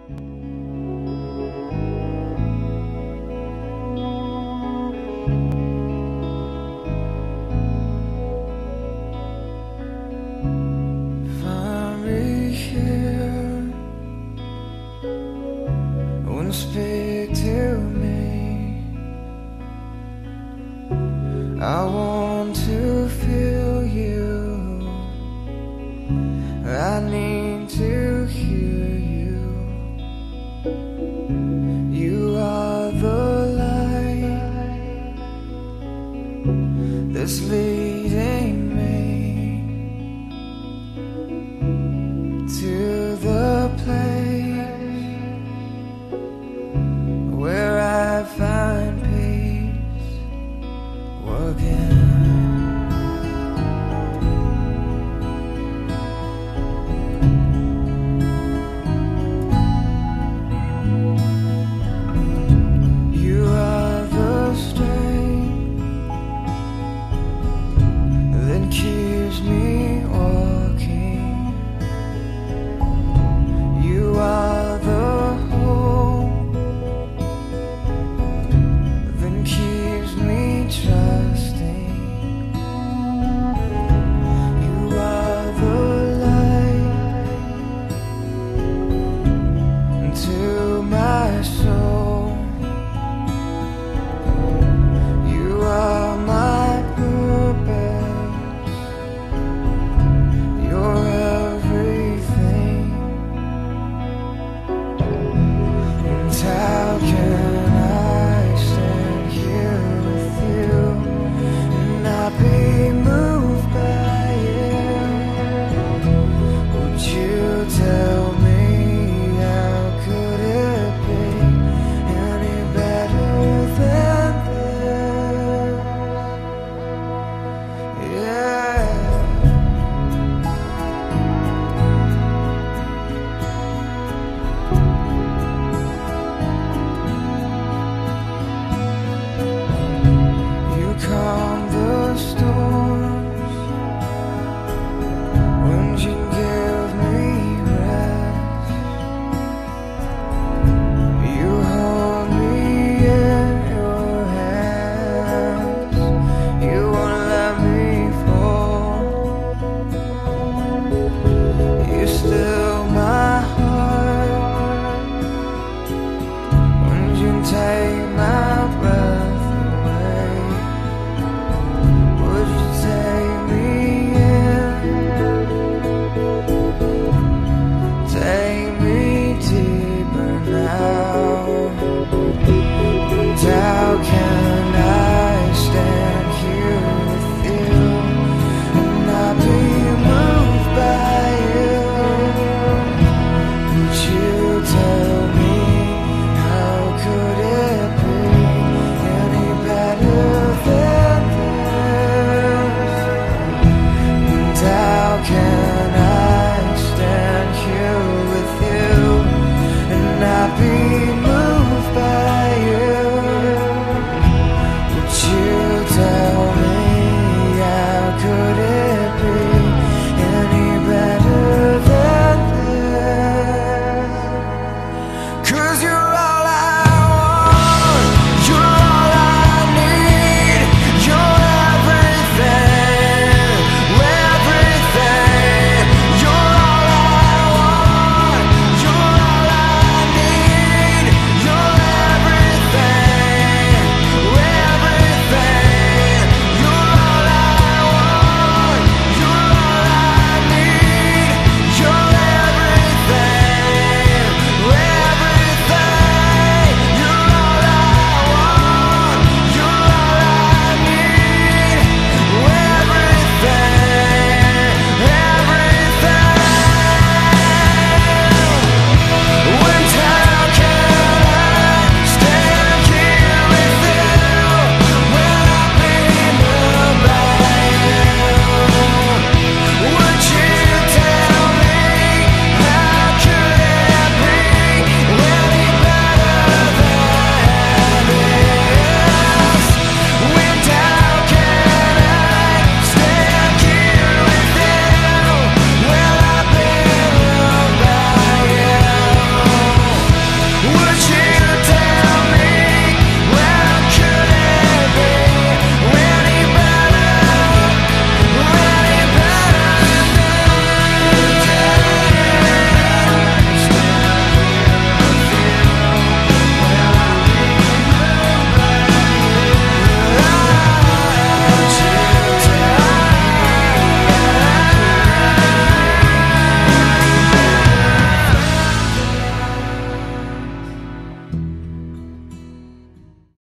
Speak to me. I want to feel you. I need to hear you. You are the light that's leading me to the place where I find peace again. You are the strength that keeps me walking. You are the trusting. You are the light to my soul. You are my purpose. You're everything. And how can